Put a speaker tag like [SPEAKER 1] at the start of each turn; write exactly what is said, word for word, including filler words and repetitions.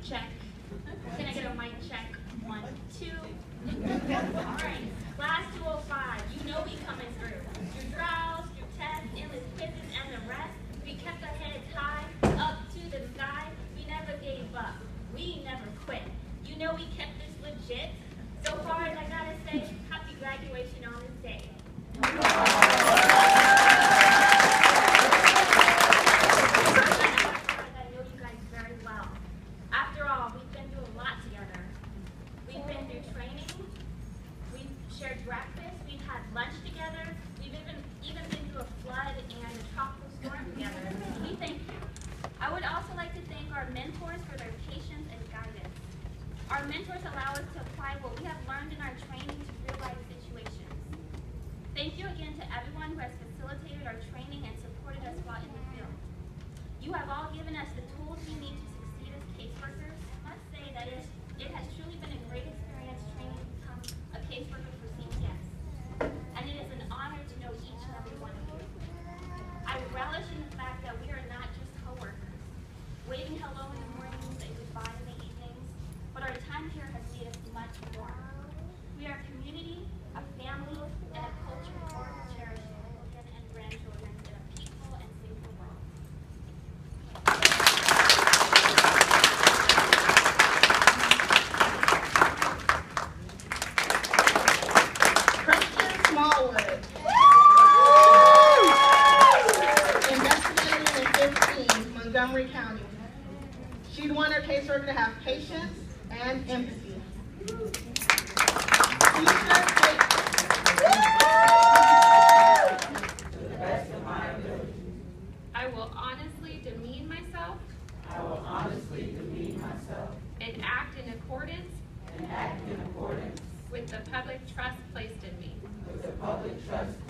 [SPEAKER 1] check. Can I get a mic check? One, two. All right. Class two oh five. You know we coming through. Through trials, through tests, endless quizzes, and the rest. We kept our heads high, up to the sky. We never gave up. We never quit. You know we kept this legit. So far as I gotta say, happy graduation on this day. Breakfast, we've had lunch together, we've even even been through a flood and a tropical storm together. We thank you. I would also like to thank our mentors for their patience and guidance. Our mentors allow us to apply what we have learned in our training to real-life situations. Thank you again to everyone who has facilitated our training and supported us while in the field. You have all given us the tools we need to succeed as caseworkers. I must say that it, it has truly been a great experience training to become a caseworker for C P S. And it is an honor to know each and every one of you. I relish in the fact that we are not just co-workers, waving hello in the mornings and goodbye in the evenings, but our time here has made us much more. We are a community, a family, and a culture worth cherishing children and grandchildren in a peaceful and safer world.
[SPEAKER 2] Montgomery County. She'd want her caseworker to have patience and empathy.
[SPEAKER 3] I will honestly demean myself.
[SPEAKER 4] I will honestly demean myself.
[SPEAKER 3] And act in accordance.
[SPEAKER 4] And act in accordance.
[SPEAKER 3] With the public trust placed in me.
[SPEAKER 4] With the public trust